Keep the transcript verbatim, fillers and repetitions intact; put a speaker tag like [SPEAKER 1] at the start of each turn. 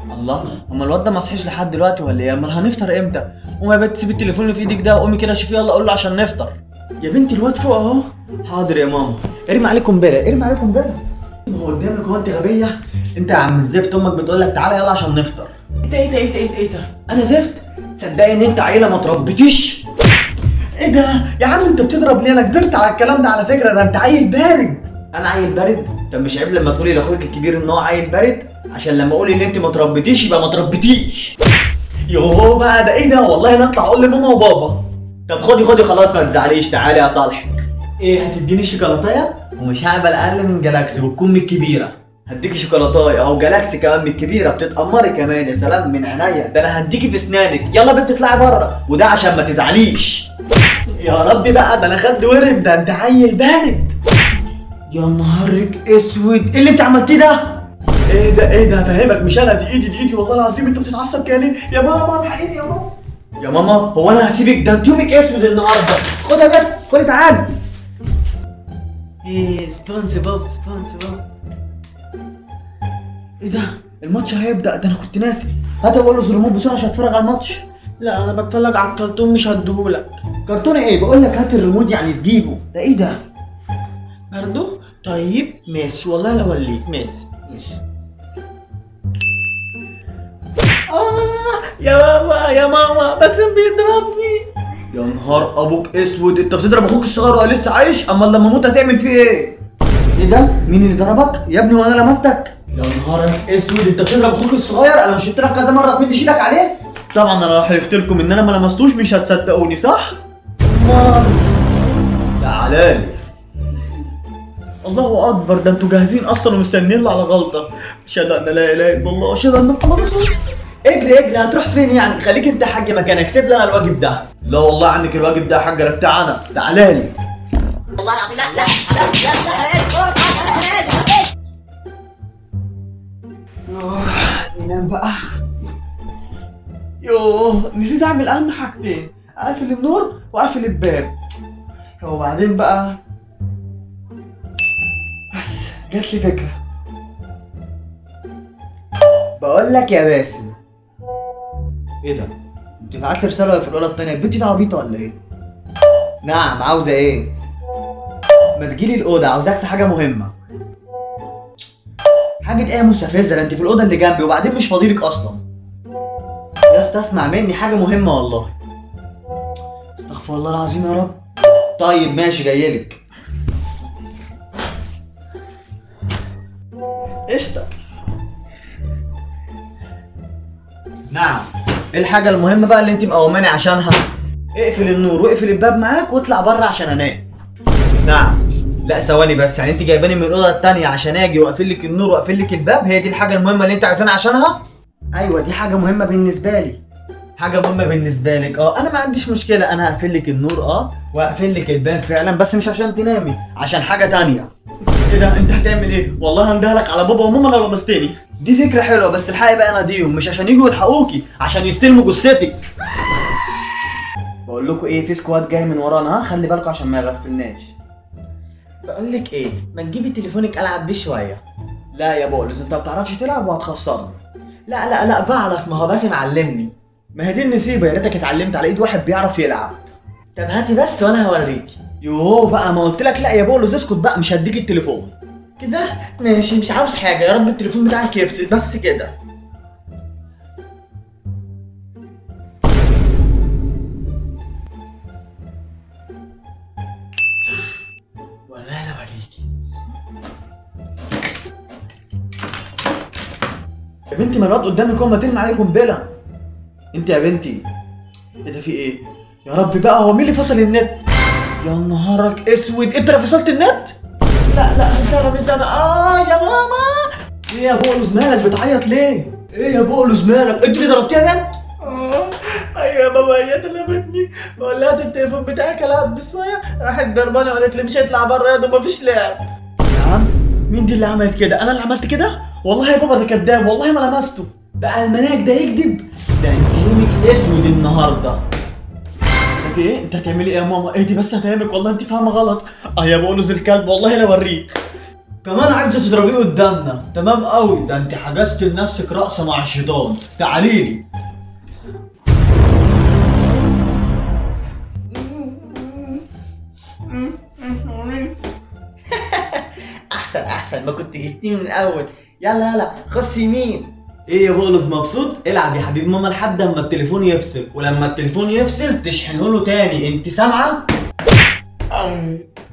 [SPEAKER 1] الله، اما الواد ده ما صحيش لحد دلوقتي ولا ايه؟ امال هنفطر امتى؟ قومي يا بنت، سيبي التليفون اللي في ايدك ده وقومي كده شوفي، يلا قول له عشان نفطر. يا بنتي الواد فوق اهو. حاضر يا ماما. ارمي عليكم بلا، ارمي عليكم بلا. هو قدامك هو، انت غبيه؟ انت يا عم الزفت، امك بتقول لك تعالى يلا عشان نفطر. ايه ده ايه ده ايه ده ايه ده ايه ده؟ انا زفت؟ تصدقي ان انت عيله ما تربيتيش؟ ايه ده؟ يا عم انت بتضرب ليه؟ انا كبرت على الكلام ده على فكره، ده انت عيل بارد. انا عيل بارد؟ طب مش عيب لما تقولي لاخوك الكبير ان هو عيل بارد؟ عشان لما اقول ان انت ما تربيتيش يبقى ما تربيتيش. يوه بقى، ده ايه ده؟ والله انا اطلع اقول لماما وبابا. طب خدي خدي خلاص ما تزعليش، تعالي يا صالحك. ايه هتديني شوكولاتايه؟ ومش هقبل اقل من جالاكسي وتكون من الكبيره. هديكي شوكولاتايه اهو، جالاكسي كمان من الكبيره، بتتأمري كمان. يا سلام من عينيا، ده انا هديكي في اسنانك. يلا بنت اطلعي بره، وده عشان ما تزعليش. يا ربي بقى، ده انا خد ورم، ده انت عيل بارد. يا نهارك اسود، ايه اللي انت عملتيه ده؟ ايه ده ايه ده؟ هفهمك، مش انا، دي ايدي دي ايدي والله العظيم. انت بتتعصب كده ليه؟ يا ماما الحقيني يا ماما. يا ماما هو انا هسيبك؟ ده انت يومك اسود النهارده. خد يا بنت خدي تعالي. ايه سبونس بوب سبونس بوب. ايه ده؟ الماتش هيبدأ، ده انا كنت ناسي. هات اقول له الريموت بسرعه عشان اتفرج على الماتش. لا انا بتفرج على الكرتون مش هديهولك. كرتون ايه؟ بقول لك هات الريموت يعني تجيبه. ده ايه ده؟ برضه؟ طيب ماشي والله لا اوليك. ماشي ماشي. آه يا ماما يا ماما، باسم بيضربني. يا نهار ابوك اسود، انت بتضرب اخوك الصغير وهو لسه عايش؟ اما لما اموت هتعمل فيه ايه؟ ايه ده؟ مين اللي ضربك؟ يا ابني وانا لمستك؟ يا نهار اسود، انت بتضرب اخوك الصغير؟ انا مش قلت لك كذا مره تمد ايدك عليه؟ طبعا انا لو حلفت لكم ان انا ما لمستوش مش هتصدقوني صح؟ امال تعالى. الله اكبر، ده انتوا جاهزين اصلا ومستنيين له على غلطه. اشهد ان لا اله الا الله واشهد ان محمد رسول الله. اجري اجري، هتروح فين يعني؟ خليك انت حاج مكانك، سيب لي انا الواجب ده. لا والله عندك الواجب ده يا حاج، انا بتاعنا. تعالى لي.
[SPEAKER 2] والله العظيم لا لا لا لا
[SPEAKER 1] لا. ننام بقى. يوه نسيت اعمل اهم حاجتين، اقفل النور واقفل الباب. وبعدين بقى بس جات لي فكره. بقول لك يا باسم. ايه ده؟ بتبعت لي رساله في الاوضه التانيه؟ البنت دي عبيطه ولا ايه؟ نعم عاوزه ايه؟ ما تجيلي الاوضه، عاوزاك في حاجه مهمه. حاجه ايه يا مستفزه؟ ده انت في الاوضه اللي جنبي وبعدين مش فاضيلك اصلا. يا اسطى اسمع مني، حاجه مهمه والله. استغفر الله العظيم يا رب. طيب ماشي جايلك. قشطه. نعم، ايه الحاجة المهمة بقى اللي انت مقوماني عشانها؟ اقفل النور واقفل الباب معاك واطلع بره عشان انام. نعم. لا ثواني بس، يعني انت جايباني من الأوضة التانية عشان اجي واقفل لك النور واقفل لك الباب؟ هي دي الحاجة المهمة اللي انت عايزاني عشانها؟ ايوه دي حاجة مهمة بالنسبة لي. حاجة مهمة بالنسبة لك؟ اه انا ما عنديش مشكلة، انا هقفل لك النور اه واقفل لك الباب فعلا، بس مش عشان تنامي، عشان حاجة تانية. ايه ده؟ انت هتعمل ايه؟ والله هندهلك على بابا وماما لو لمستني. دي فكرة حلوة، بس الحقي بقى اناديهم مش عشان يجوا يلحقوكي، عشان يستلموا جثتك. بقول لكم ايه، في سكواد جاي من ورانا، ها خلي بالكم عشان ما يغفلناش. بقول لك ايه، ما تجيبي تليفونك العب بيه شوية. لا يا بولس انت ما بتعرفش تلعب وهتخسرني. لا لا لا بعرف، ما هو باسم علمني. ما هي دي النسيبة، يا ريتك اتعلمت على ايد واحد بيعرف يلعب. طب هاتي بس وانا هوريكي. يوه بقى، ما قلت لك لا يا بولس اسكت بقى، مش هديك التليفون. كده ماشي، مش عاوز حاجة، يا رب التليفون بتاعك يفصل بس كده. والله لا اوريكي. يا بنتي ما الواد قدامك هو، ما ترمي عليه قنبلة. انت يا بنتي ايه ده؟ في ايه؟ يا رب بقى، هو مين اللي فصل النت؟ يا نهارك اسود، انت اللي فصلت النت؟ لا لا مش انا مش انا. اه يا ماما. ايه يا بولس مالك بتعيط ليه؟ ايه يا بولس مالك؟ انت اللي ضربتيها بنت؟ اه ايوه يا بابا هي ضربتني، بقول لها التليفون بتاعك العب بشويه، راحت ضرباني وقالت لي مش هيطلع بره يا ده مفيش لعب. نعم؟ مين دي اللي عملت كده؟ انا اللي عملت كده؟ والله يا بابا ده كداب، والله ما لمسته. بقى المناك ده يكذب؟ ده انت يومك اسود النهارده. في ايه؟ انت هتعملي ايه يا ماما؟ اهدي بس هفهمك، والله انت فاهمه غلط. اه يا بولس الكلب والله لا اوريك. كمان عايزه تضربيه قدامنا؟ تمام قوي، ده انت حجزت لنفسك رقصه مع الشيطان، تعاليلي.
[SPEAKER 2] احسن احسن ما كنت جبتني من الاول. يلا يلا خش يمين.
[SPEAKER 1] ايه يا بولس مبسوط؟ العب يا حبيب ماما لحد اما التليفون يفصل، ولما التليفون يفصل تشحنه له تاني، انت سامعه؟